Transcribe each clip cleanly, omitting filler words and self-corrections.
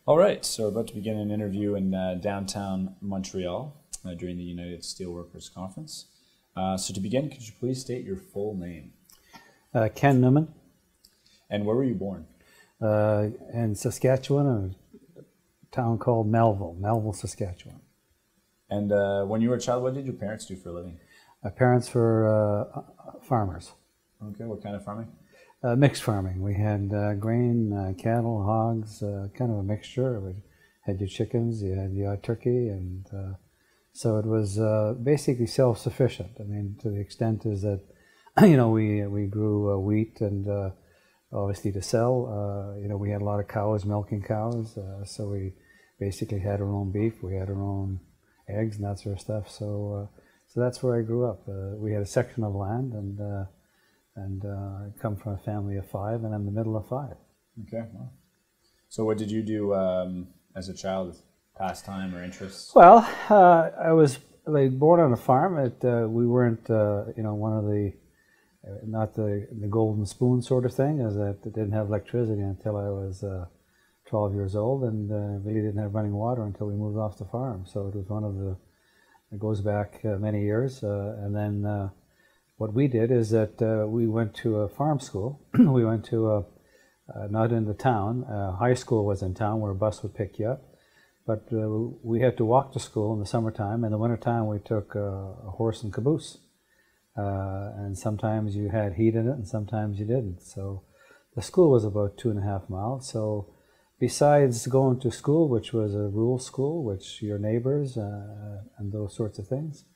All right, so we're about to begin an interview in downtown Montreal during the United Steelworkers Conference. So to begin, could you please state your full name? Ken Neumann, And where were you born? in Saskatchewan, in a town called Melville, Saskatchewan. And when you were a child, what did your parents do for a living? My parents were farmers, Okay, what kind of farming? mixed farming. We had grain, cattle, hogs, kind of a mixture. We had your chickens, you had your turkey, and so it was basically self-sufficient. I mean, to the extent is that, we grew wheat and obviously to sell. We had a lot of cows, milking cows, so we basically had our own beef. We had our own eggs and that sort of stuff. So that's where I grew up. We had a section of land, and I come from a family of five, and I'm the middle of five. Okay, well. So what did you do as a child, pastime or interests? Well, I was born on a farm. We weren't, one of the, not the golden spoon sort of thing, as that it didn't have electricity until I was 12 years old, and really didn't have running water until we moved off the farm. So it was one of the, it goes back many years, and then what we did is that we went to a farm school. We went to not in the town. High school was in town where a bus would pick you up. But we had to walk to school in the summertime. In the wintertime, we took a horse and caboose. And sometimes you had heat in it, and sometimes you didn't. So the school was about 2.5 miles. So besides going to school, which was a rural school, which your neighbors and those sorts of things,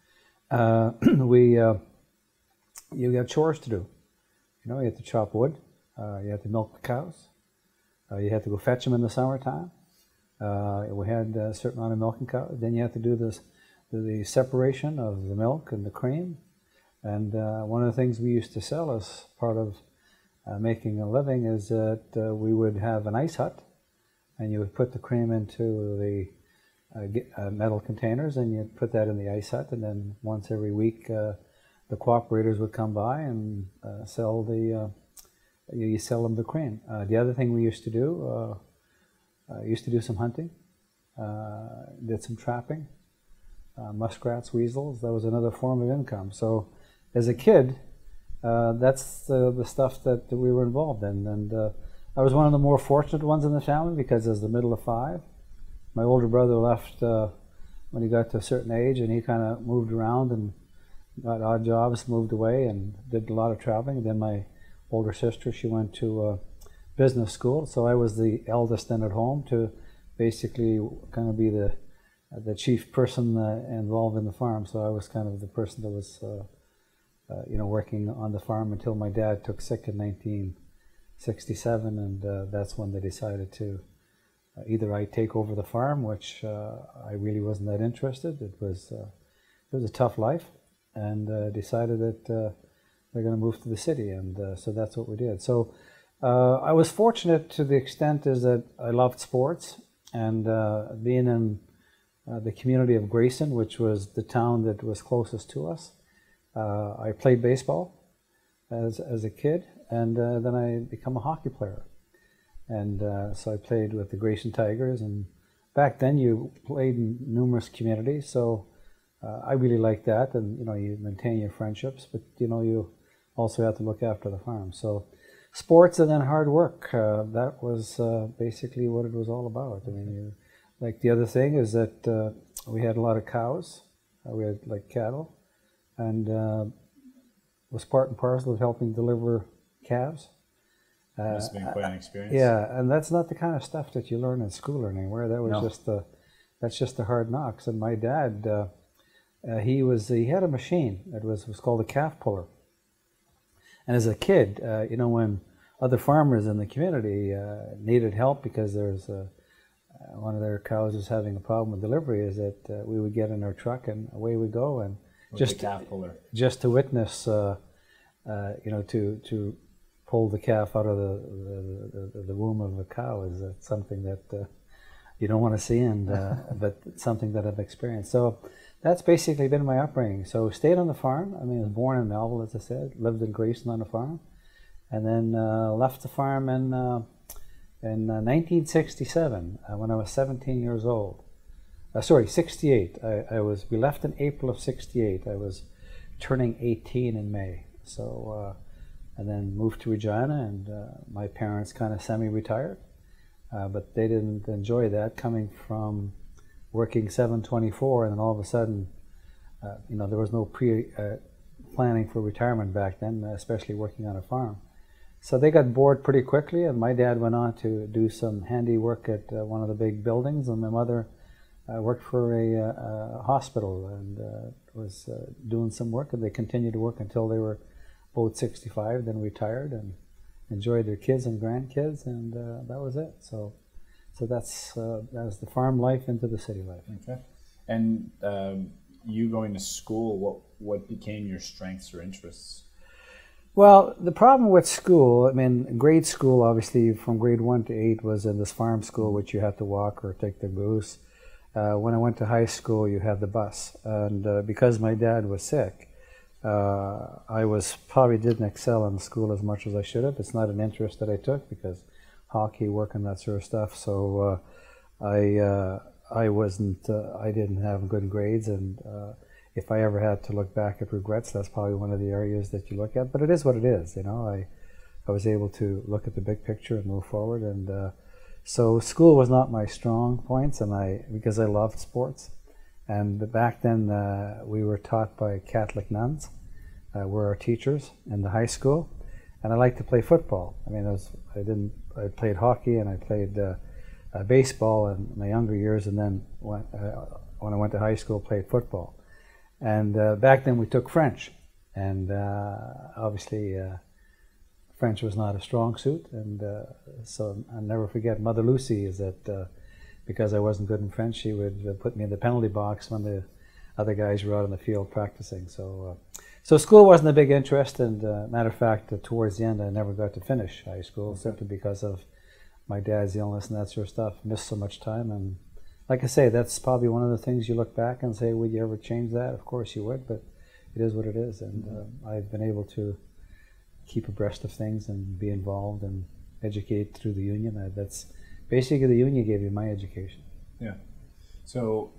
you got chores to do. You had to chop wood, you had to milk the cows, you had to go fetch them in the summertime. We had a certain amount of milking cows. Then you have to do the separation of the milk and the cream. And one of the things we used to sell as part of making a living is that we would have an ice hut, and you would put the cream into the metal containers, and you'd put that in the ice hut, and then once every week the cooperators would come by and sell you sell them the cream. The other thing we used to do, some hunting, did some trapping, muskrats, weasels. That was another form of income. So as a kid, that's the stuff that we were involved in. And I was one of the more fortunate ones in the family because as the middle of five, my older brother left when he got to a certain age, and he kind of moved around and got odd jobs, moved away, and did a lot of traveling. And then my older sister, she went to business school, so I was the eldest then at home to basically kind of be the chief person involved in the farm. So I was kind of the person that was working on the farm until my dad took sick in 1967, and that's when they decided to either I take over the farm, which I really wasn't that interested. It was a tough life, and decided that they're going to move to the city, and so that's what we did. So I was fortunate to the extent is that I loved sports, and being in the community of Grayson, which was the town that was closest to us, I played baseball as a kid, and then I became a hockey player. And so I played with the Grayson Tigers, and back then you played in numerous communities, so I really liked that, and you maintain your friendships, but you also have to look after the farm. So sports and then hard work, that was basically what it was all about. I mean, like the other thing is that we had a lot of cows, we had like cattle, and was part and parcel of helping deliver calves. Must have been quite an experience. Yeah, and that's not the kind of stuff that you learn in school or anywhere. That was No. that's just the hard knocks. And my dad, he had a machine. It was called a calf puller. And as a kid, when other farmers in the community needed help because there's one of their cows was having a problem with delivery, is that we would get in our truck and away we go, and With the calf puller. just to witness, to pull the calf out of the womb of a cow is something that you don't want to see, and but it's something that I've experienced. So that's basically been my upbringing. So stayed on the farm. I mean, I was born in Melville, as I said, lived in Grayson on a farm, and then left the farm in In 1967, when I was 17 years old, sorry, 68. We left in April of 68. I was turning 18 in May. So, and then moved to Regina, and my parents kind of semi-retired, but they didn't enjoy that, coming from working 7/24, and then all of a sudden, there was no planning for retirement back then, especially working on a farm. So they got bored pretty quickly, and my dad went on to do some handiwork at one of the big buildings, and my mother worked for a hospital and was doing some work, and they continued to work until they were both 65, then retired and enjoyed their kids and grandkids, and that was it. So that was the farm life into the city life. Okay. And you going to school, what became your strengths or interests? Well, the problem with school, I mean, grade school, obviously, from grade 1 to 8 was in this farm school, which you had to walk or take the bus. When I went to high school, you had the bus. And because my dad was sick, I probably didn't excel in school as much as I should have. It's not an interest that I took, because hockey, work, and that sort of stuff. So I didn't have good grades, and if I ever had to look back at regrets, that's probably one of the areas that you look at. But it is what it is, I was able to look at the big picture and move forward, and so school was not my strong points, and because I loved sports. And back then we were taught by Catholic nuns, were our teachers in the high school, and I liked to play football. I mean, I played hockey and I played baseball in my younger years, and then when I went to high school, played football. And back then we took French, and obviously French was not a strong suit, and so I'll never forget Mother Lucy, is that because I wasn't good in French, she would put me in the penalty box when the other guys were out on the field practicing. So school wasn't a big interest, and matter of fact, towards the end I never got to finish high school, simply because of my dad's illness and that sort of stuff. Missed so much time, and like I say, that's probably one of the things you look back and say, would you ever change that? Of course you would, but it is what it is, and I've been able to keep abreast of things and be involved and educate through the union. That's basically, the union gave me my education. Yeah. So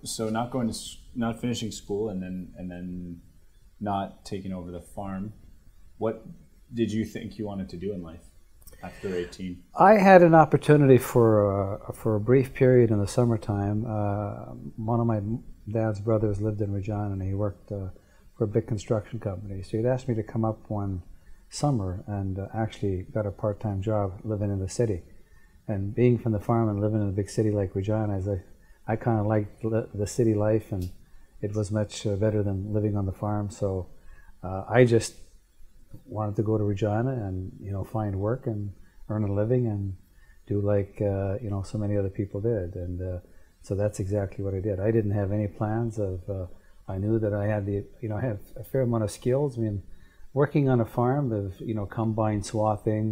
not finishing school and then not taking over the farm. What did you think you wanted to do in life after 18? I had an opportunity for a brief period in the summertime. One of my dad's brothers lived in Regina, and he worked for a big construction company. So he'd asked me to come up one summer and actually got a part-time job living in the city. And being from the farm and living in a big city like Regina, I kind of liked the city life, and it was much better than living on the farm. So I just wanted to go to Regina and find work and earn a living and do like so many other people did, and so that's exactly what I did. I didn't have any plans of. I knew that I had I had a fair amount of skills. I mean, working on a farm of combine swathing,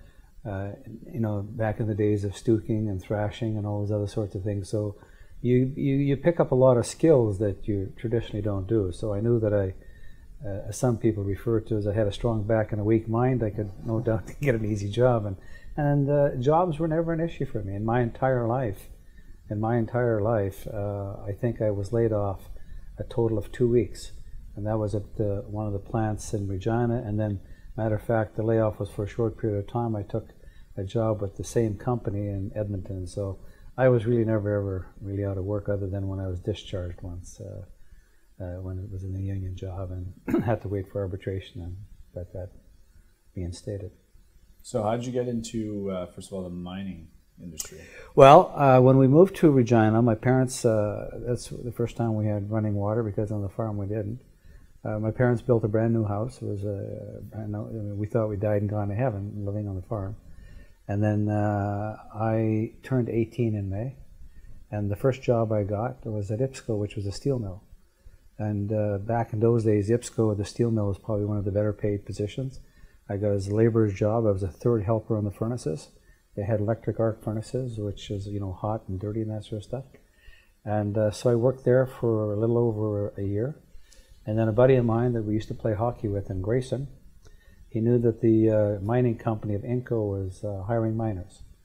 back in the days of stooking and thrashing and all those other sorts of things. So you pick up a lot of skills that you traditionally don't do. So I knew that as some people refer to as I had a strong back and a weak mind, I could no doubt get an easy job, and jobs were never an issue for me in my entire life. I think I was laid off a total of 2 weeks, and that was at one of the plants in Regina. And then, matter of fact, the layoff was for a short period of time. I took a job with the same company in Edmonton, so I was really never ever really out of work, other than when I was discharged once. When it was in the union job and had to wait for arbitration and got that reinstated. So how did you get into, first of all, the mining industry? Well, when we moved to Regina, my parents, that's the first time we had running water, because on the farm we didn't. My parents built a brand new house. It was we thought we died and gone to heaven living on the farm. And then I turned 18 in May, and the first job I got was at IPSCO, which was a steel mill. And back in those days, IPSCO, the steel mill, was probably one of the better paid positions. I got as a laborer's job. I was a third helper on the furnaces. They had electric arc furnaces, which is hot and dirty and that sort of stuff. And so I worked there for a little over a year. And then a buddy of mine that we used to play hockey with in Grayson, he knew that the mining company of Inco was hiring miners.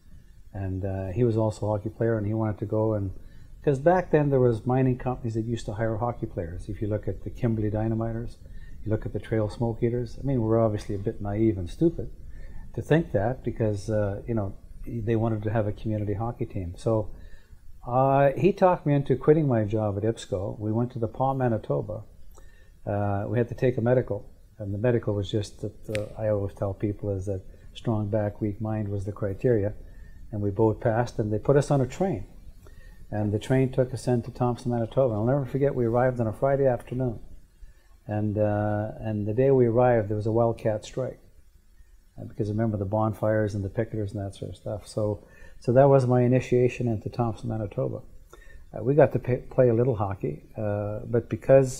And he was also a hockey player, and he wanted to go. And because back then there was mining companies that used to hire hockey players. If you look at the Kimberley Dynamiters, you look at the Trail Smoke Eaters. I mean, we're obviously a bit naive and stupid to think that, because you know, they wanted to have a community hockey team. So he talked me into quitting my job at IPSCO. We went to the Palm, Manitoba. We had to take a medical, and the medical was just that I always tell people is that strong back, weak mind was the criteria, and we both passed, and they put us on a train. And the train took us into Thompson, Manitoba. I'll never forget, we arrived on a Friday afternoon. And the day we arrived, there was a wildcat strike. Because remember the bonfires and the picketers and that sort of stuff. So that was my initiation into Thompson, Manitoba. We got to play a little hockey, but because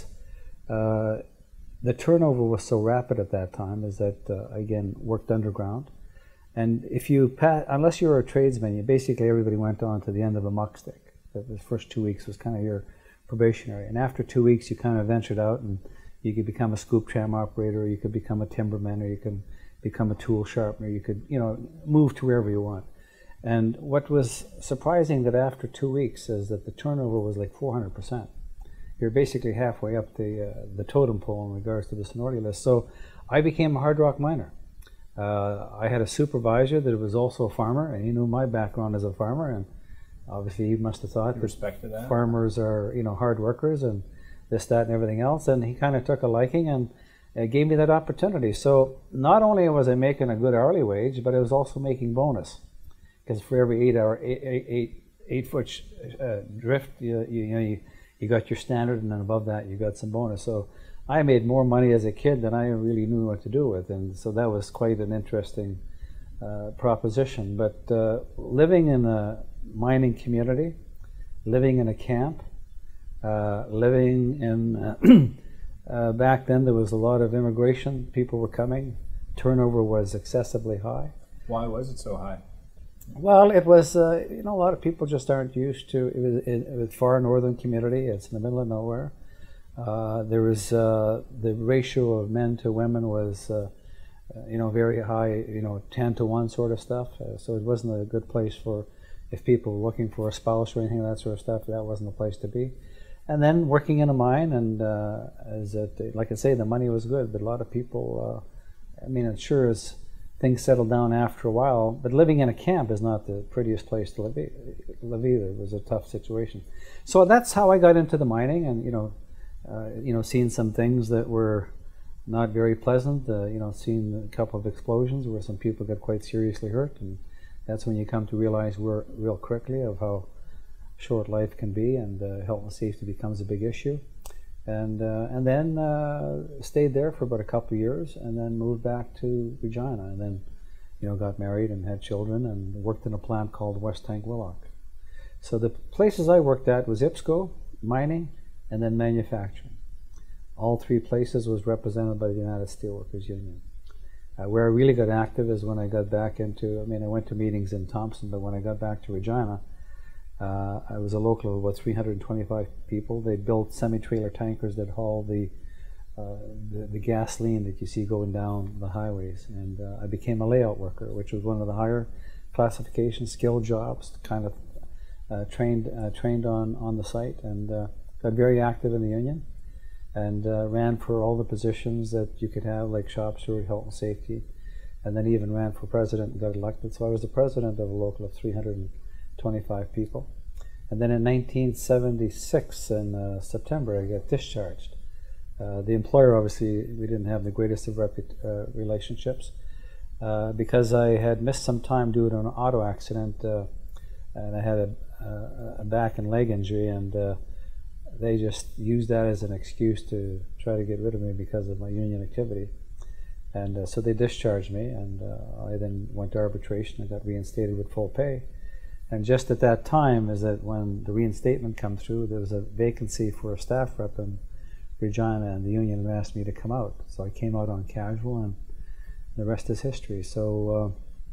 the turnover was so rapid at that time, is that, again, worked underground. And if you unless you were a tradesman, basically everybody went on to the end of a muck stick. The first 2 weeks was kind of your probationary. And after 2 weeks, you kind of ventured out, and you could become a scoop tram operator, or you could become a timberman, or you could become a tool sharpener. You could, you know, move to wherever you want. And what was surprising that after 2 weeks is that the turnover was like 400%. You're basically halfway up the totem pole in regards to the seniority list. So I became a hard rock miner. I had a supervisor that was also a farmer, and he knew my background as a farmer, and obviously he must have thought that farmers are, you know, hard workers and this, that, and everything else. And he kind of took a liking and gave me that opportunity. So not only was I making a good hourly wage, but I was also making bonus, because for every 8 foot drift, you got your standard, and then above that you got some bonus. So I made more money as a kid than I really knew what to do with, and so that was quite an interesting proposition. But living in a mining community, living in a camp, living in back then there was a lot of immigration. People were coming. Turnover was excessively high. Why was it so high? Well, it was, you know, a lot of people just aren't used to it. Was far northern community. It's in the middle of nowhere. There was the ratio of men to women was, you know, very high. You know, 10-to-1 sort of stuff. So it wasn't a good place for, if people were looking for a spouse or anything of that sort of stuff. That wasn't the place to be. And then working in a mine, and like I say, the money was good, but a lot of people. I mean, it sure is. Things settled down after a while, but living in a camp is not the prettiest place to live either. It was a tough situation. So that's how I got into the mining, and you know, seeing some things that were not very pleasant. You know, seeing a couple of explosions where some people got quite seriously hurt, and that's when you come to realize real quickly of how short life can be, and health and safety becomes a big issue. And then stayed there for about a couple of years, and then moved back to Regina, and then, you know, got married and had children, and worked in a plant called West Tank Willock. So the places I worked at was IPSCO, mining, and then manufacturing. All three places was represented by the United Steelworkers Union. Where I really got active is when I got back into, I mean, I went to meetings in Thompson, but when I got back to Regina, I was a local of about 325 people. They built semi-trailer tankers that haul the gasoline that you see going down the highways. And I became a layout worker, which was one of the higher classification skill jobs, kind of trained on the site, and got very active in the union, and ran for all the positions that you could have, like shop steward, health and safety, and then even ran for president and got elected. So I was the president of a local of 325 people. And then in 1976, in September, I got discharged. The employer, obviously, we didn't have the greatest of relationships, because I had missed some time due to an auto accident, and I had a back and leg injury, and they just used that as an excuse to try to get rid of me because of my union activity. And so they discharged me, and I then went to arbitration and got reinstated with full pay. And just at that time is that when the reinstatement come through, there was a vacancy for a staff rep in Regina, and the union asked me to come out. So I came out on casual, and the rest is history. So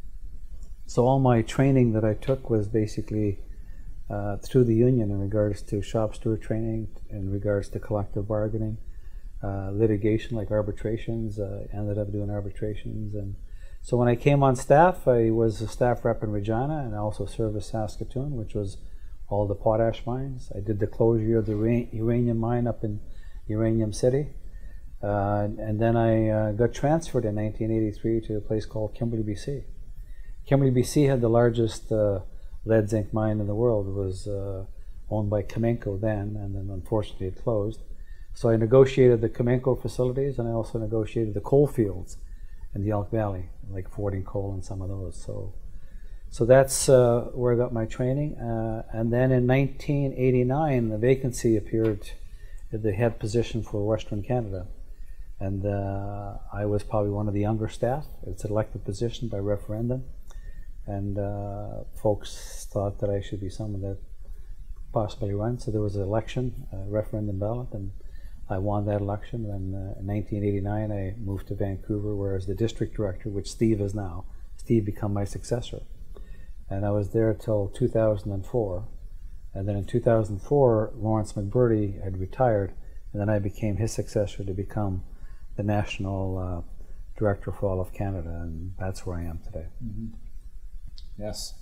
all my training that I took was basically through the union in regards to shop steward training, in regards to collective bargaining, litigation like arbitrations. Ended up doing arbitrations, and So when I came on staff, I was a staff rep in Regina, and I also serviced Saskatchewan, which was all the potash mines. I did the closure of the uranium mine up in Uranium City. And then I got transferred in 1983 to a place called Kimberley, BC. Kimberley, BC had the largest lead zinc mine in the world. It was owned by Kamenko then, and then unfortunately it closed. So I negotiated the Kamenko facilities, and I also negotiated the coal fields in the Elk Valley, like Fording Coal and some of those. So that's where I got my training. And then in 1989, the vacancy appeared at the head position for Western Canada. And I was probably one of the younger staff. It's an elected position by referendum. And folks thought that I should be someone that possibly run. So there was an election, a referendum ballot, and I won that election. And in 1989, I moved to Vancouver, where as the district director, which Steve is now, Steve became my successor. And I was there till 2004. And then in 2004, Lawrence McBurdy had retired, and then I became his successor to become the national director for all of Canada, and that's where I am today. Mm-hmm. Yes.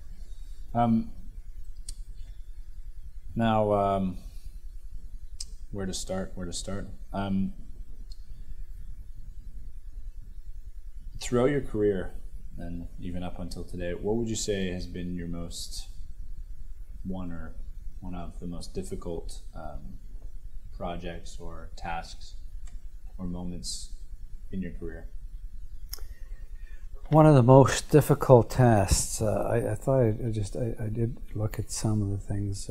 Now, where to start? Throughout your career, and even up until today, what would you say has been your one of the most difficult projects or tasks or moments in your career? One of the most difficult tasks, I thought I did look at some of the things.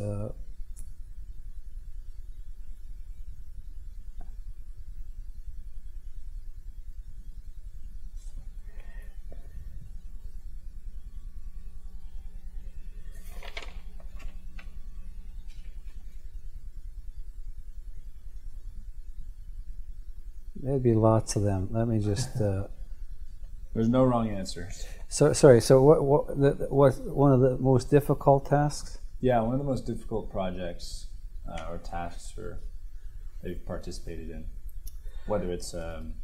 There'd be lots of them. Let me just. There's no wrong answer. So sorry. So what one of the most difficult tasks? Yeah, one of the most difficult projects or tasks that you've participated in, whether it's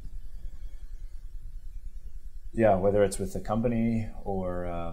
whether it's with the company or.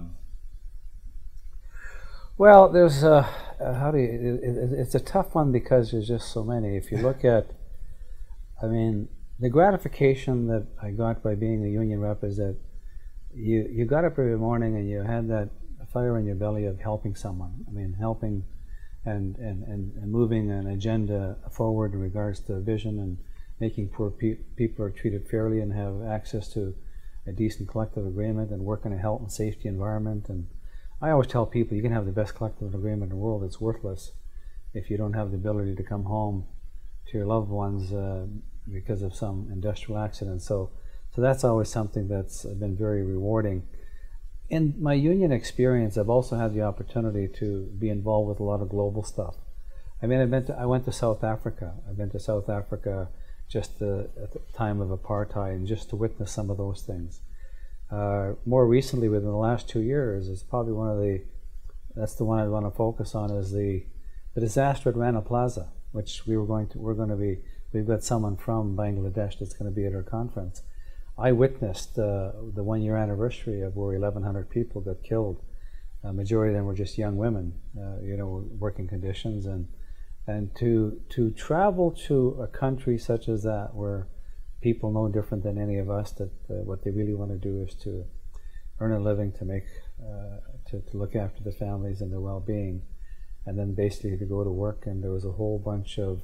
Well, there's it's a tough one because there's just so many. If you look at, I mean, the gratification that I got by being a union rep is that you got up every morning and you had that fire in your belly of helping someone. I mean, helping and moving an agenda forward in regards to vision and making poor people are treated fairly and have access to a decent collective agreement and work in a health and safety environment. And I always tell people you can have the best collective agreement in the world. It's worthless if you don't have the ability to come home to your loved ones because of some industrial accident. So that's always something that's been very rewarding. In my union experience, I've also had the opportunity to be involved with a lot of global stuff. I mean, I went to South Africa. I've been to South Africa just at the time of apartheid, and just to witness some of those things. More recently, within the last 2 years, it's probably that's the one I want to focus on, is the disaster at Rana Plaza, which we've got someone from Bangladesh that's going to be at our conference. I witnessed the 1 year anniversary of where 1,100 people got killed. A majority of them were just young women, working conditions, and to travel to a country such as that, where people no different than any of us, that what they really want to do is to earn a living, to make to look after the families and their well-being, and then basically to go to work. And there was a whole bunch of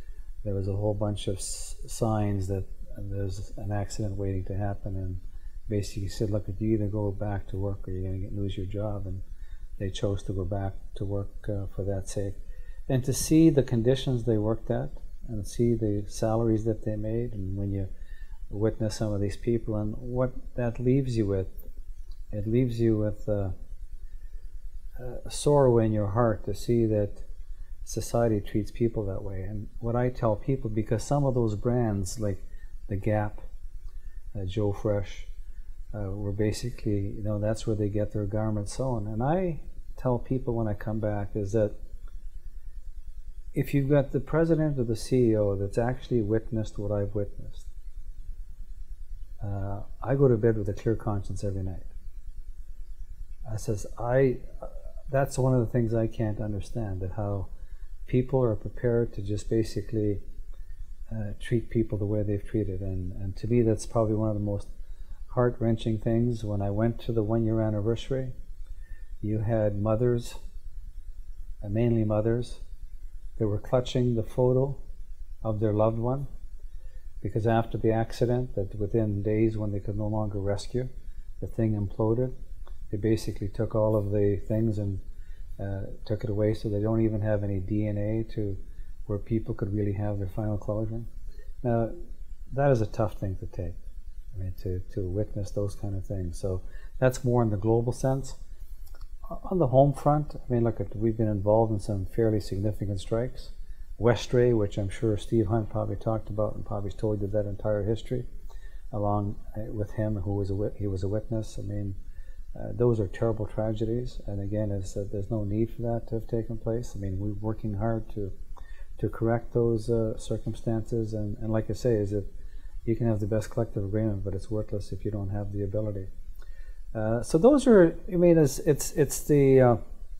signs that there's an accident waiting to happen, and basically said, look, you either go back to work or you're going to lose your job. And they chose to go back to work for that sake. And to see the conditions they worked at, and see the salaries that they made, and when you witness some of these people, and what that leaves you with, it leaves you with a sorrow in your heart to see that society treats people that way. And what I tell people, because some of those brands like the Gap, Joe Fresh, were basically, that's where they get their garments sewn. And I tell people when I come back is that if you've got the president or the CEO that's actually witnessed what I've witnessed, I go to bed with a clear conscience every night. I says, that's one of the things I can't understand, that how people are prepared to just basically treat people the way they've treated. And to me, that's probably one of the most heart-wrenching things. When I went to the 1-year anniversary, you had mothers, mainly mothers, that were clutching the photo of their loved one, because after the accident, that within days when they could no longer rescue, the thing imploded. They basically took all of the things and took it away, so they don't even have any DNA to where people could really have their final closure. Now, that is a tough thing to take. I mean, to witness those kind of things. So that's more in the global sense. On the home front, I mean, look, we've been involved in some fairly significant strikes. McRae, which I'm sure Steve Hunt probably talked about and probably told you that entire history, along with him, he was a witness. I mean, those are terrible tragedies, and again, there's no need for that to have taken place. I mean, we're working hard to correct those circumstances, and like I say, is that you can have the best collective agreement, but it's worthless if you don't have the ability. So those are, I mean, it's the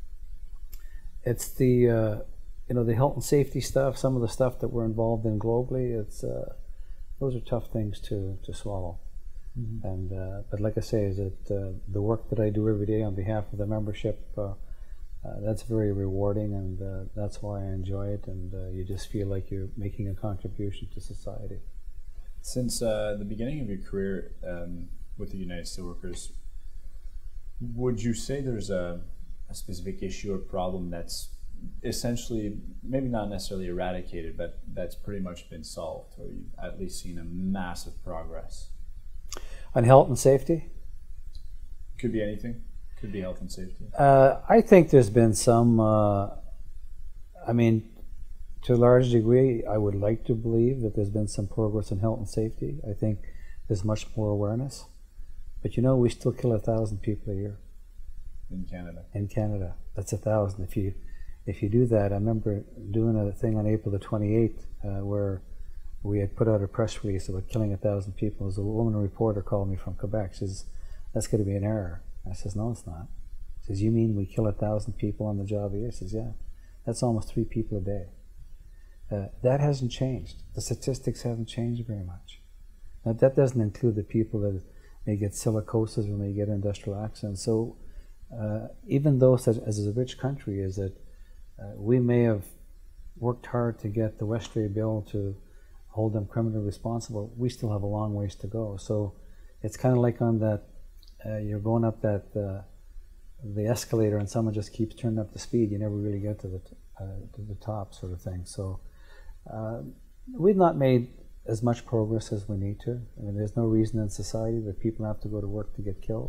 the health and safety stuff, some of the stuff that we're involved in globally. Those are tough things to swallow. Mm-hmm. And but like I say, is that the work that I do every day on behalf of the membership, that's very rewarding, and that's why I enjoy it. And you just feel like you're making a contribution to society. Since the beginning of your career with the United Steelworkers, would you say there's a specific issue or problem that's essentially, maybe not necessarily eradicated, but that's pretty much been solved, or you've at least seen a massive progress? On health and safety? Could be anything. Could be health and safety. I think there's been some, I mean, to a large degree, I would like to believe that there's been some progress in health and safety. I think there's much more awareness. But you know, we still kill 1,000 people a year. In Canada. In Canada. That's 1,000. If you do that, I remember doing a thing on April the 28th where we had put out a press release about killing 1,000 people. As a woman reporter called me from Quebec. She says, "That's going to be an error." I says, "No, it's not." She says, "You mean we kill 1,000 people on the job a year?" I says, "Yeah, that's almost 3 people a day." That hasn't changed. The statistics haven't changed very much. Now, that doesn't include the people that may get silicosis or may get industrial accidents. So even though as a rich country is that we may have worked hard to get the McRae bill to hold them criminally responsible, we still have a long ways to go. So it's kind of like on that, you're going up that the escalator and someone just keeps turning up the speed, you never really get to the top sort of thing. So we've not made as much progress as we need to. I mean, there's no reason in society that people have to go to work to get killed.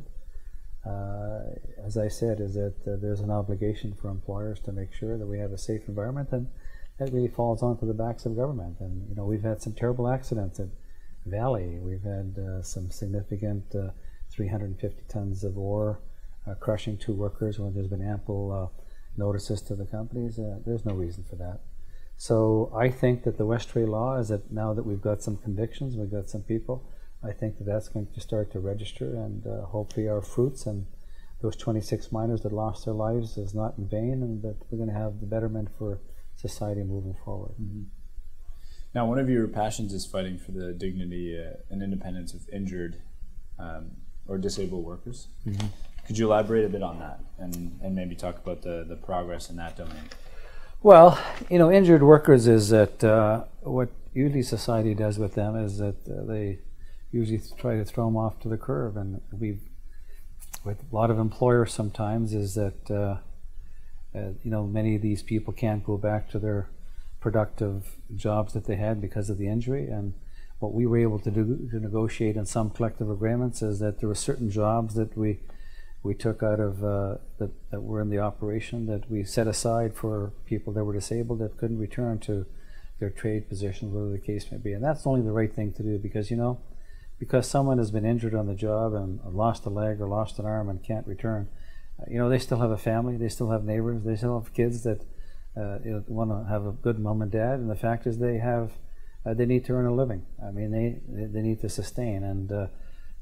As I said, is that there's an obligation for employers to make sure that we have a safe environment, and that really falls onto the backs of government. And you know, we've had some terrible accidents at Valley. We've had some significant 350 tons of ore crushing 2 workers when there's been ample notices to the companies. There's no reason for that. So I think that the McRae law is that now that we've got some convictions, we've got some people, I think that that's going to start to register, and hopefully our fruits and those 26 miners that lost their lives is not in vain, and that we're going to have the betterment for society moving forward. Mm-hmm. Now, one of your passions is fighting for the dignity and independence of injured or disabled workers. Mm-hmm. Could you elaborate a bit on that and maybe talk about the progress in that domain? Well, you know, injured workers is that what usually society does with them is that they usually try to throw them off to the curb, and with a lot of employers sometimes is that you know, many of these people can't go back to their productive jobs that they had because of the injury. And what we were able to do to negotiate in some collective agreements is that there were certain jobs that we took out of that were in the operation that we set aside for people that were disabled that couldn't return to their trade position, whatever the case may be. And that's only the right thing to do, because you know, because someone has been injured on the job and lost a leg or lost an arm and can't return, you know, they still have a family, they still have neighbors, they still have kids that you know, want to have a good mom and dad, and the fact is they need to earn a living. I mean, they need to sustain, and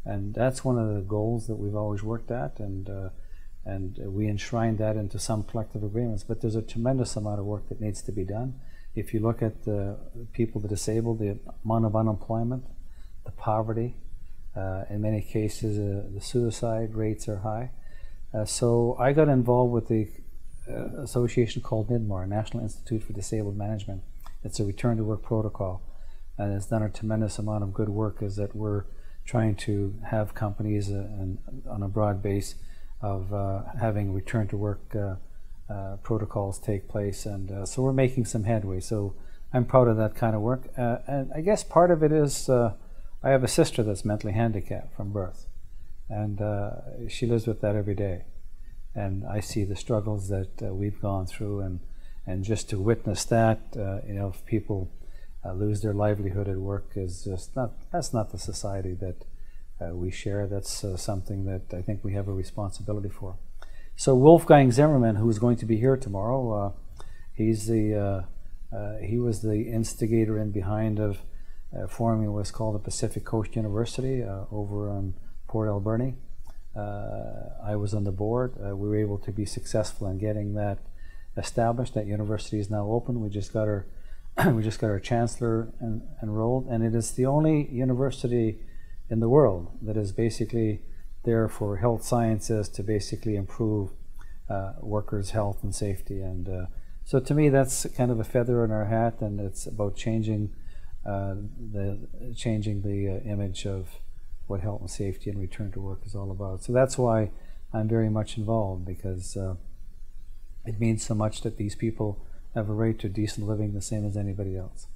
And that's one of the goals that we've always worked at, and we enshrine that into some collective agreements. But there's a tremendous amount of work that needs to be done. If you look at the people, the disabled, the amount of unemployment, the poverty, in many cases the suicide rates are high. So I got involved with the association called NIDMOR, National Institute for Disabled Management. It's a return to work protocol, and it's done a tremendous amount of good work. Is that we're trying to have companies on a broad base of having return to work protocols take place, and so we're making some headway. So I'm proud of that kind of work, and I guess part of it is I have a sister that's mentally handicapped from birth, and she lives with that every day, and I see the struggles that we've gone through, and just to witness that, if people lose their livelihood at work is just that's not the society that we share. That's something that I think we have a responsibility for. So Wolfgang Zimmermann, who's going to be here tomorrow, he was the instigator and behind of forming what's called the Pacific Coast University over on Port Alberni. I was on the board. We were able to be successful in getting that established. That university is now open. We just got our chancellor enrolled, and it is the only university in the world that is basically there for health sciences to basically improve workers' health and safety. And so to me, that's kind of a feather in our hat, and it's about changing the image of what health and safety and return to work is all about. So that's why I'm very much involved, because it means so much that these people have a right to decent living the same as anybody else.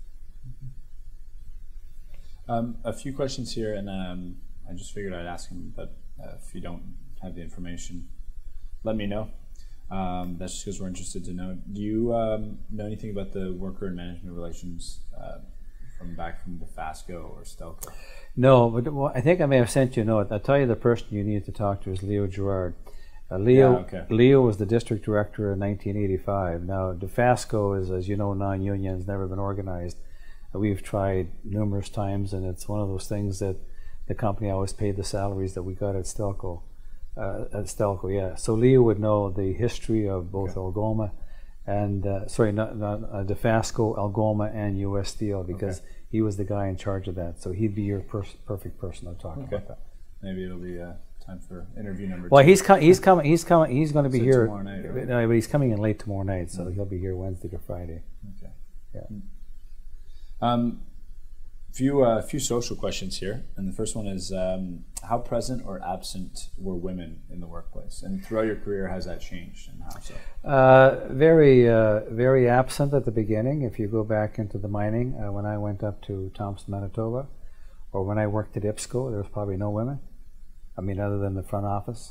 A few questions here, and I just figured I'd ask him, but if you don't have the information, let me know. That's just because we're interested to know. Do you know anything about the worker and management relations from the FASCO or Stelco? No, but I may have sent you a note. I'll tell you the person you need to talk to is Leo Gerard. Leo was the district director in 1985. Now, the FASCO is, as you know, non-union, has never been organized. We've tried numerous times, and it's one of those things that the company always paid the salaries that we got at Stelco. So Leo would know the history of both Algoma and the FASCO, Algoma, and U.S. Steel, because he was the guy in charge of that. So he'd be your perfect person to talk about that. Maybe it'll be time for interview number 2. Well, he's coming. He's going to be here tomorrow night, right? No, but he's coming in late tomorrow night, so he'll be here Wednesday to Friday. Okay. Yeah. Few social questions here, and the first one is how present or absent were women in the workplace, and throughout your career has that changed, and how so? Very absent at the beginning. If you go back into the mining, when I went up to Thompson, Manitoba, or when I worked at IPSCO, there was probably no women. I mean, other than the front office.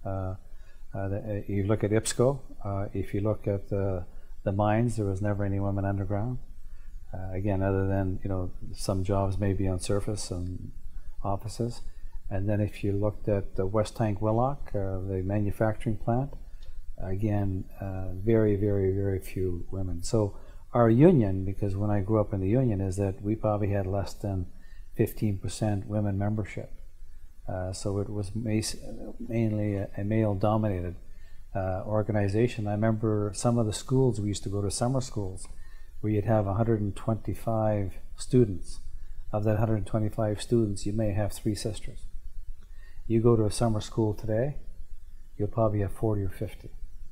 You look at IPSCO. If you look at the mines, there was never any women underground. Again, other than some jobs maybe on surface and offices. And then if you looked at the West Tank Willock, the manufacturing plant, again, very, very, very few women. So our union, because when I grew up in the union, is that we probably had less than 15% women membership. So it was mainly a male-dominated organization. I remember some of the schools, we used to go to summer schools, where you'd have 125 students. Of that 125 students, you may have 3 sisters. You go to a summer school today, you'll probably have 40 or 50.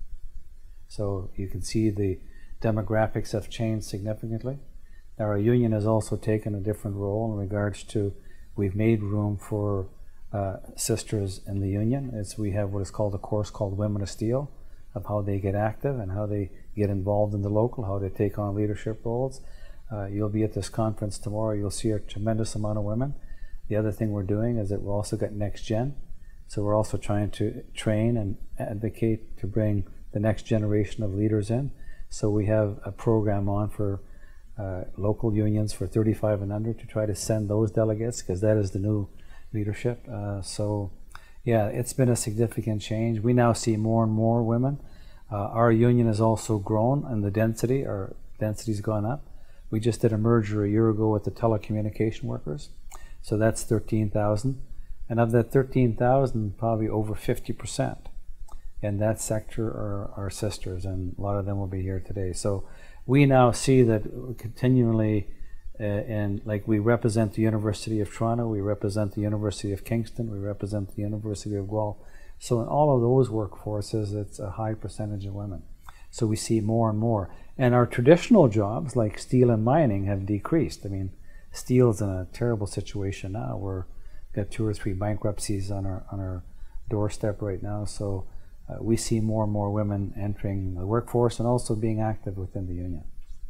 So you can see the demographics have changed significantly. Now our union has also taken a different role in regards to, we've made room for sisters in the union. We have what is called a course called Women of Steel, of how they get active and how they get involved in the local, how they take on leadership roles. You'll be at this conference tomorrow. You'll see a tremendous amount of women. The other thing we're doing is that we've also got Next Gen. So we're also trying to train and advocate to bring the next generation of leaders in. So we have a program on for local unions for 35 and under to try to send those delegates, because that is the new leadership. So yeah, it's been a significant change. We now see more and more women. Our union has also grown, and the density, our density's gone up. We just did a merger a year ago with the telecommunication workers. So that's 13,000. And of that 13,000, probably over 50% in that sector are our sisters, and a lot of them will be here today. So we now see that continually, and like we represent the University of Toronto, we represent the University of Kingston, we represent the University of Guelph. So in all of those workforces, it's a high percentage of women. So we see more and more. And our traditional jobs, like steel and mining, have decreased. I mean, steel's in a terrible situation now. We're got 2 or 3 bankruptcies on our doorstep right now. So we see more and more women entering the workforce and also being active within the union.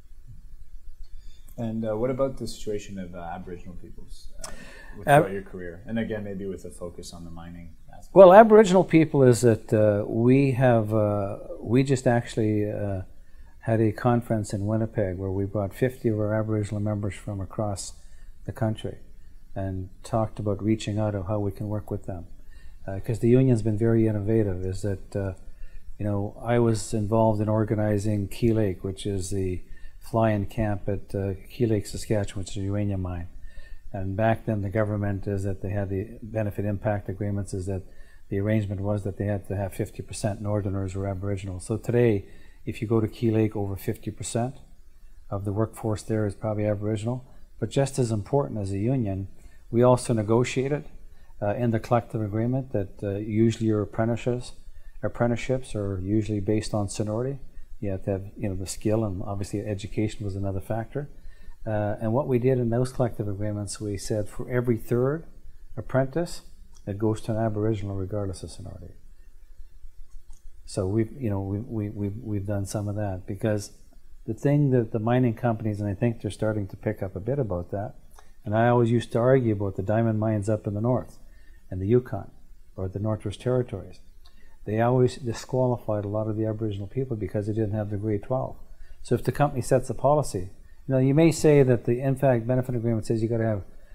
And what about the situation of Aboriginal peoples throughout your career? And again, maybe with a focus on the mining aspect. Well, Aboriginal people is that we just actually had a conference in Winnipeg where we brought 50 of our Aboriginal members from across the country and talked about reaching out of how we can work with them. Because the union's been very innovative, is that, I was involved in organizing Key Lake, which is the fly-in camp at Key Lake, Saskatchewan, which is a uranium mine. And back then the government is that they had the benefit impact agreements, is that the arrangement was that they had to have 50% Northerners or Aboriginal. So today, if you go to Key Lake, over 50% of the workforce there is probably Aboriginal. But just as important as a union, we also negotiated in the collective agreement that usually your apprenticeships are usually based on seniority. You have to have the skill, and obviously education was another factor. And what we did in those collective agreements, we said for every 3rd apprentice, it goes to an Aboriginal regardless of seniority. So we've done some of that, because the thing that the mining companies, and I think they're starting to pick up a bit about that, and I always used to argue about the diamond mines up in the north and the Yukon or the Northwest Territories. They always disqualified a lot of the Aboriginal people because they didn't have the grade 12. So if the company sets a policy, you may say that the in-fact benefit agreement says you got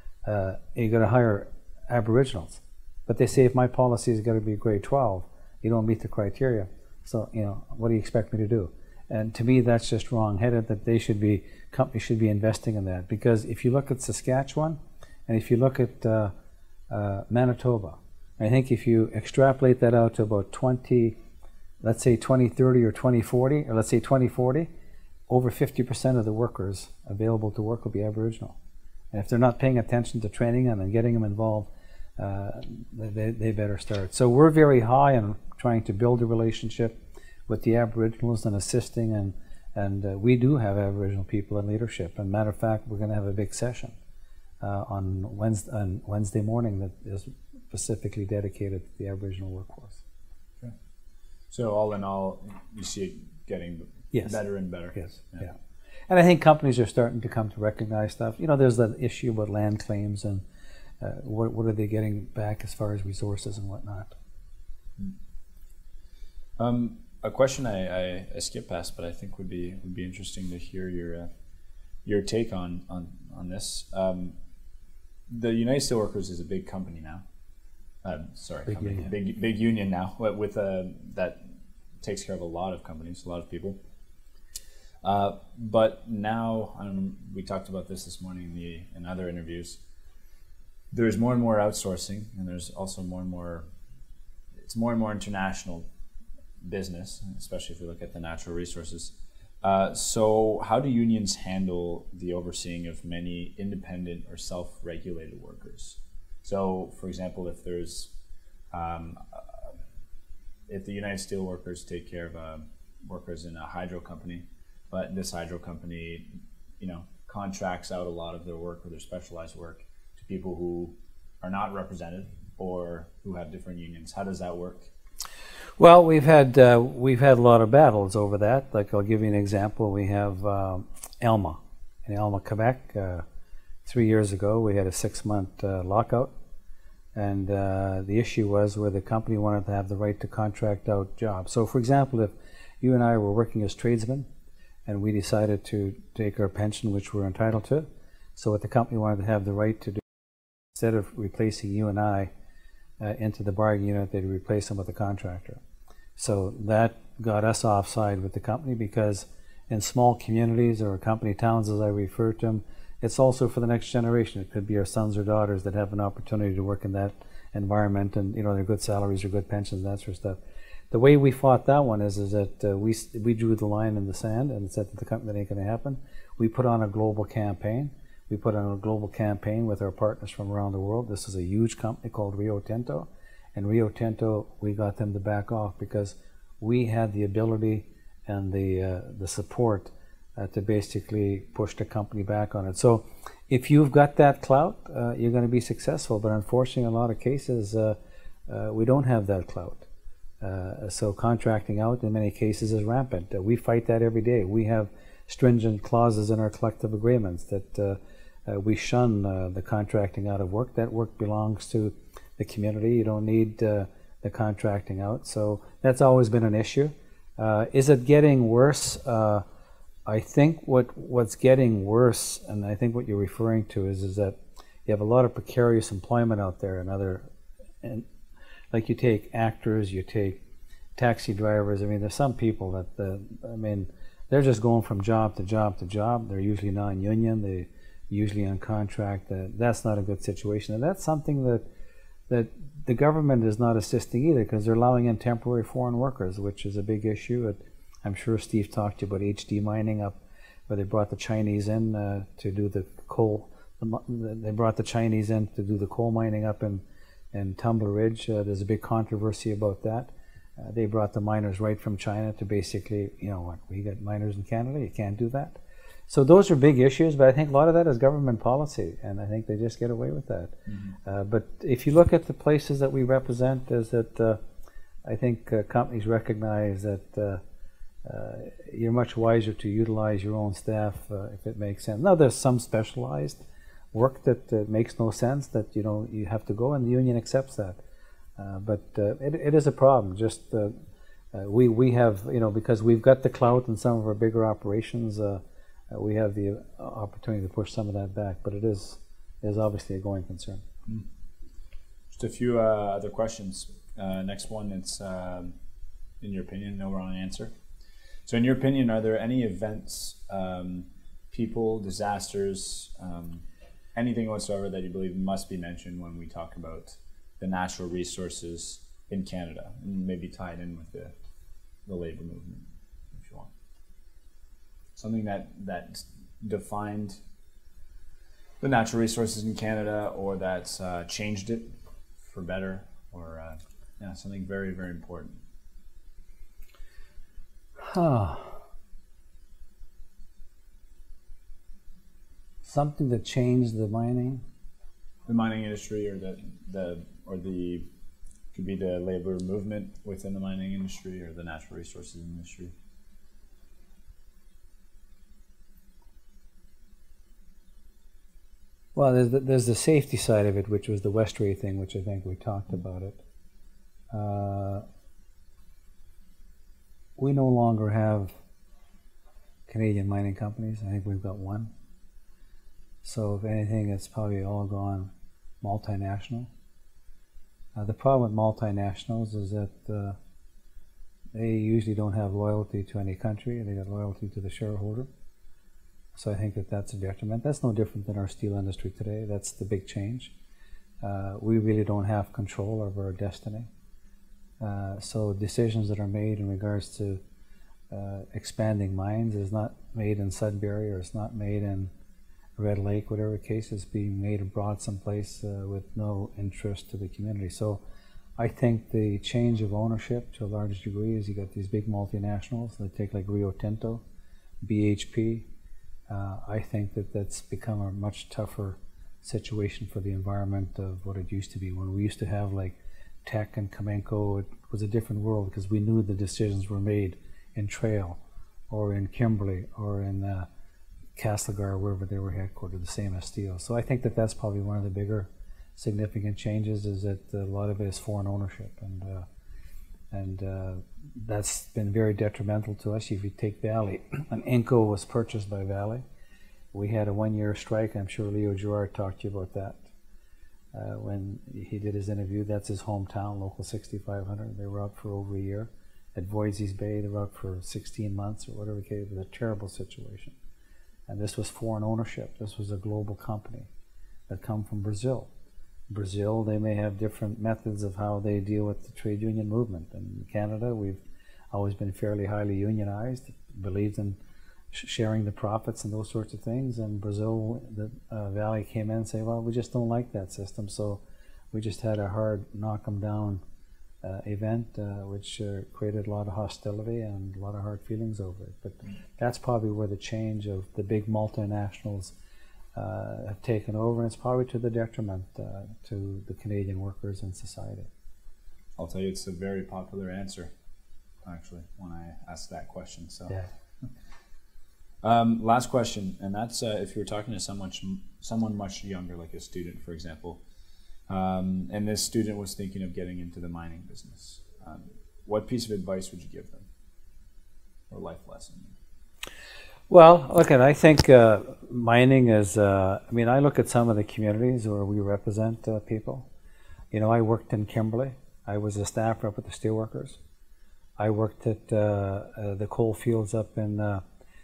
to hire Aboriginals, but they say if my policy has got to be grade 12, you don't meet the criteria. So what do you expect me to do? And to me, that's just wrong-headed. That companies should be investing in that, because if you look at Saskatchewan and if you look at Manitoba, I think if you extrapolate that out to about let's say 2030 or 2040, or let's say 2040, over 50% of the workers available to work will be Aboriginal. And if they're not paying attention to training them and getting them involved, they better start. So we're very high on trying to build a relationship with the Aboriginals and assisting, and we do have Aboriginal people in leadership. And matter of fact, we're going to have a big session on Wednesday morning that is specifically dedicated to the Aboriginal workforce. Okay. So all in all, you see it getting better and better. Yes, yeah. And I think companies are starting to come to recognize stuff. There's that issue about land claims and what are they getting back as far as resources and whatnot. A question I skipped past, but I think would be interesting to hear your take on this. The United Steelworkers is a big company now. Big union now. With that takes care of a lot of companies, a lot of people. But now, we talked about this morning in other interviews. There's more and more outsourcing, and there's also more and more international business, especially if you look at the natural resources. So how do unions handle the overseeing of many independent or self-regulated workers? So, for example, if there's if the United Steelworkers take care of workers in a hydro company, but this hydro company, contracts out a lot of their work or their specialized work to people who are not represented or who have different unions, how does that work? Well, we've had a lot of battles over that. Like, I'll give you an example. We have Alma in Alma, Quebec. 3 years ago, we had a 6-month lockout, and the issue was where the company wanted to have the right to contract out jobs. So, for example, if you and I were working as tradesmen, and we decided to take our pension, which we're entitled to, so what the company wanted to have the right to do, instead of replacing you and I into the bargaining unit, they'd replace them with a contractor. So that got us offside with the company, because in small communities or company towns, as I refer to them, it's also for the next generation. It could be our sons or daughters that have an opportunity to work in that environment, and they're good salaries or good pensions, that sort of stuff. The way we fought that one is that we drew the line in the sand and said to the company that ain't going to happen. We put on a global campaign. We put on a global campaign with our partners from around the world. This is a huge company called Rio Tinto, and Rio Tinto, we got them to back off because we had the ability and the support to basically push the company back on it. So if you've got that clout, you're going to be successful. But unfortunately, in a lot of cases, we don't have that clout. So contracting out in many cases is rampant. We fight that every day. We have stringent clauses in our collective agreements that we shun the contracting out of work. That work belongs to the community. You don't need the contracting out. So that's always been an issue. Is it getting worse? I think what's getting worse, and I think what you're referring to is that you have a lot of precarious employment out there, and like you take actors, you take taxi drivers. I mean, there's some people that they're just going from job to job to job. They're usually non-union. They usually on contract. That's not a good situation, and that's something that the government is not assisting either, because they're allowing in temporary foreign workers, which is a big issue. I'm sure Steve talked to you about HD mining up, where they brought the Chinese in to do the coal. They brought the Chinese in to do the coal mining up in Tumbler Ridge. There's a big controversy about that. They brought the miners right from China to basically, we got miners in Canada, you can't do that. So those are big issues, but I think a lot of that is government policy, and I think they just get away with that. Mm-hmm. But if you look at the places that we represent, is that I think companies recognize that you're much wiser to utilize your own staff if it makes sense. Now there's some specialized work that makes no sense, that you have to go, and the union accepts that. But it is a problem. Just we have, because we've got the clout in some of our bigger operations, we have the opportunity to push some of that back. But it is obviously a going concern. Mm. Just a few other questions. Next one, it's in your opinion, no wrong answer. So in your opinion, are there any events, people, disasters, anything whatsoever that you believe must be mentioned when we talk about the natural resources in Canada, and maybe tied in with the labor movement, if you want? Something that defined the natural resources in Canada, or that's changed it for better, or something very, very important. Something that changed the mining industry, or the could be the labor movement within the mining industry or the natural resources industry. Well, there's the safety side of it, which was the Westray thing, which I think we talked about it. We no longer have Canadian mining companies. I think we've got one. So if anything, it's probably all gone multinational. The problem with multinationals is that they usually don't have loyalty to any country. They got loyalty to the shareholder. So I think that's a detriment. That's no different than our steel industry today. That's the big change. We really don't have control over our destiny. So decisions that are made in regards to expanding mines is not made in Sudbury, or it's not made in Red Lake, whatever the case is, being made abroad someplace with no interest to the community. So I think the change of ownership to a large degree is you got these big multinationals that take like Rio Tinto, BHP. I think that's become a much tougher situation for the environment of what it used to be. When we used to have like Teck and Kamenko, it was a different world because we knew the decisions were made in Trail or in Kimberley or in Castlegar, wherever they were headquartered, the same as steel. So I think that's probably one of the bigger significant changes, is that a lot of it is foreign ownership, and that's been very detrimental to us. If you take Valley, and Inco was purchased by Valley, we had a 1-year strike. I'm sure Leo Girard talked to you about that. When he did his interview, that's his hometown, Local 6500. They were out for over a year. At Voisey's Bay, they were out for 16 months or whatever. It was a terrible situation. And this was foreign ownership. This was a global company that come from Brazil. Brazil, they may have different methods of how they deal with the trade union movement. In Canada, we've always been fairly highly unionized, believed in sharing the profits and those sorts of things. And Brazil, the Valley came in and said, well, we just don't like that system, so we just had a hard knock 'em down event, which created a lot of hostility and a lot of hard feelings over it. But that's probably where the change of the big multinationals have taken over, and it's probably to the detriment to the Canadian workers and society. I'll tell you, it's a very popular answer, actually, when I ask that question. So, yeah. Last question, and that's if you were talking to someone much younger, like a student, for example, and this student was thinking of getting into the mining business, what piece of advice would you give them, or life lesson? Well, look, I think mining is, I mean, I look at some of the communities where we represent people. You know, I worked in Kimberley. I was a staffer up at the Steelworkers. I worked at the coal fields up at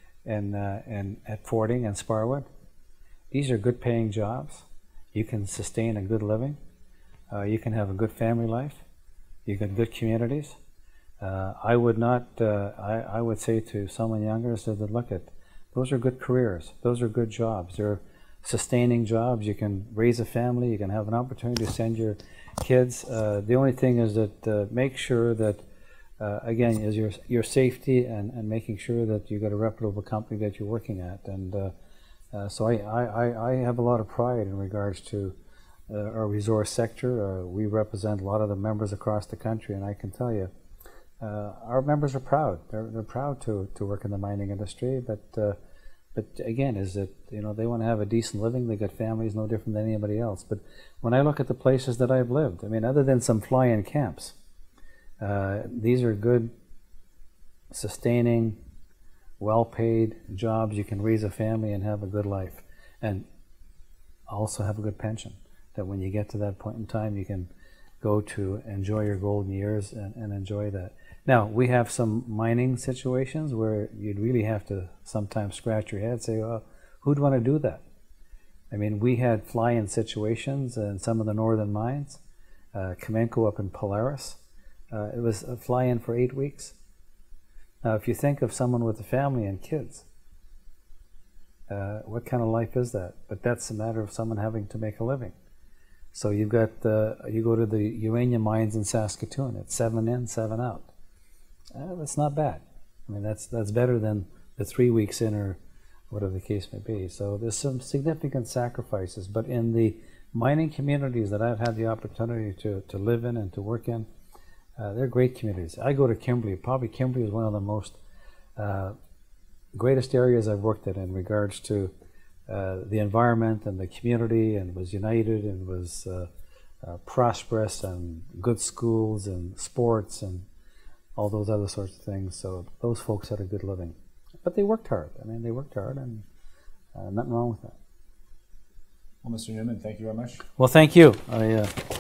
Fording and Sparwood. These are good paying jobs. You can sustain a good living. You can have a good family life. You get good communities. I would not, I would say to someone younger, so that look at, those are good careers. Those are good jobs. They're sustaining jobs. You can raise a family. You can have an opportunity to send your kids. The only thing is that make sure that, again, is your safety and making sure that you got a reputable company that you're working at. And so I have a lot of pride in regards to our resource sector. We represent a lot of the members across the country, and I can tell you, our members are proud. They're proud to work in the mining industry, but again, is that, you know, they want to have a decent living. They got families no different than anybody else. But when I look at the places that I've lived, I mean, other than some fly-in camps, these are good, sustaining, well-paid jobs. You can raise a family and have a good life, and also have a good pension. That when you get to that point in time, you can go to enjoy your golden years and enjoy that. Now, we have some mining situations where you'd really have to sometimes scratch your head and say, well, who'd want to do that? I mean, we had fly-in situations in some of the northern mines. Kamenko up in Polaris, it was a fly-in for 8 weeks. Now, if you think of someone with a family and kids, what kind of life is that? But that's a matter of someone having to make a living. So you've got, you go to the uranium mines in Saskatchewan, it's 7 in, 7 out. That's not bad. I mean, that's better than the 3 weeks in, or whatever the case may be. So there's some significant sacrifices, but in the mining communities that I've had the opportunity to live in and to work in, they're great communities. I go to Kimberley. Probably Kimberley is one of the most greatest areas I've worked in regards to the environment and the community, and was united and was prosperous, and good schools and sports and all those other sorts of things. So those folks had a good living. But they worked hard. I mean, they worked hard, and nothing wrong with that. Well, Mr. Neumann, thank you very much. Well, thank you.